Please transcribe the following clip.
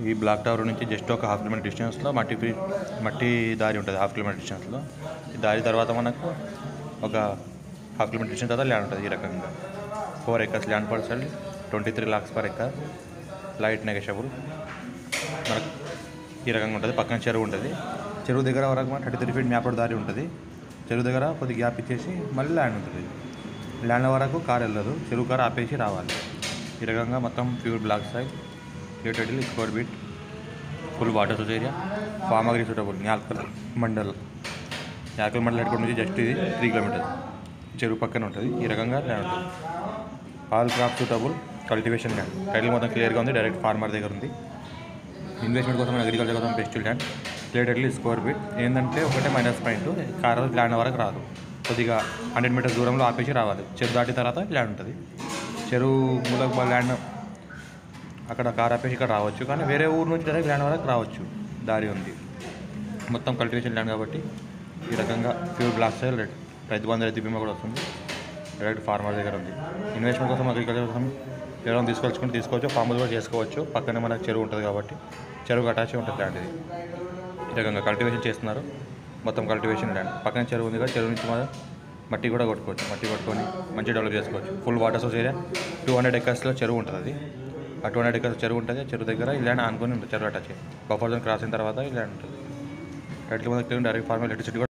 ఈ black tower నుంచి just ఒక హాఫ్ కిలోమీటర్ డిస్టెన్స్లో మట్టి దారి ఉంటుంది. హాఫ్ కిలోమీటర్ డిస్టెన్స్లో ఈ దారి తర్వాత మనకు ఒక హాఫ్ కిలోమీటర్ డిస్టెన్స్ తర్వాత ల్యాండ్ ఉంటుంది. ఈ రకంగా 4 acres land percent 23 lakhs per acre, light negotiable. మనకు ఈ రకంగా ఉంటుంది. పక్కన చెరువు ఉంటుంది. చెరువు దగ్గర వరకు 33 feet మ్యాప్ దారి ఉంటుంది. చెరువు దగ్గర కొద్దిగా గ్యాప్ ఇచ్చేసి మళ్ళీ ల్యాండ్ ఉంటుంది. ల్యాండ్ వరకు కార్ వెళ్ళదు. చెరువు కార్ ఆపేసి రావాలి. ఈ రకంగా మొత్తం pure black side, related square beat, full water source area, farm agri suitable. Yalkal mandal head court నుంచి జస్ట్ ఇది 3 kilometers. చెరువు పక్కన ఉంటుంది. ఈ రకంగా ల్యాండ్ ఉంటుంది. All crop suitable cultivation land. Title మొత్తం క్లియర్గా ఉంది. డైరెక్ట్ ఫార్మర్ దగ్గర ఉంది. ఇన్వెస్ట్మెంట్ కోసం, అగ్రికల్చర్ కోసం best land. Relatedly square beat. ఏంటంటే ఒకటే మైనస్ పాయింట్, కార్ ల్యాండ్ వరకు రాదు. కొద్దిగా 100 meters దూరంలో ఆపేసి రావాలి. చెరువు దాటిన తర్వాత ల్యాండ్ ఉంటుంది. చెరువు మూలకు ల్యాండ్ అక్కడ కార్ ఆపేసి ఇక్కడ రావచ్చు. కానీ వేరే ఊరు నుంచి డైరెక్ట్ ల్యాండ్ వరకు రావచ్చు. దారి ఉంది. మొత్తం కల్టివేషన్ ల్యాండ్ కాబట్టి ఈ రకంగా pure black side Rythu Bandhu, రైతు బీమా కూడా వస్తుంది. డైరెక్ట్ ఫార్మర్ దగ్గర ఉంది. ఇన్వెస్ట్మెంట్ కోసం, అగ్రికల్చర్ కోసం ఎవరైనా తీసుకోవచ్చు. ఫార్మ్ కూడా చేసుకోవచ్చు. పక్కనే మనకు చెరువు ఉంటుంది కాబట్టి చెరువుకి అటాచ్ ఉంటుంది ల్యాండ్. ఇది ఈ రకంగా కల్టివేషన్ చేస్తున్నారు. మొత్తం కల్టివేషన్ ల్యాండ్. పక్కన చెరువు ఉంది కదా, చెరువు నుంచి మనం మట్టి కూడా కొట్టుకోవచ్చు. మట్టి కొట్టుకొని మంచిగా డెవలప్ చేసుకోవచ్చు. Full water source area. 200 acres చెరువు ఉంటుంది. అది ఆ 200 acres చెరువు ఉంటుంది. చెరువు దగ్గర ఈ ల్యాండ్ ఆనుకొని ఉంటుంది. చెరువు అటాచ్ బఫర్ జోన్ క్రాస్ అయిన తర్వాత ఈ ల్యాండ్ ఉంటుంది. టైటిల్ మీద డైరెక్ట్ ఫార్మర్ ఎలక్ట్రిసిటీ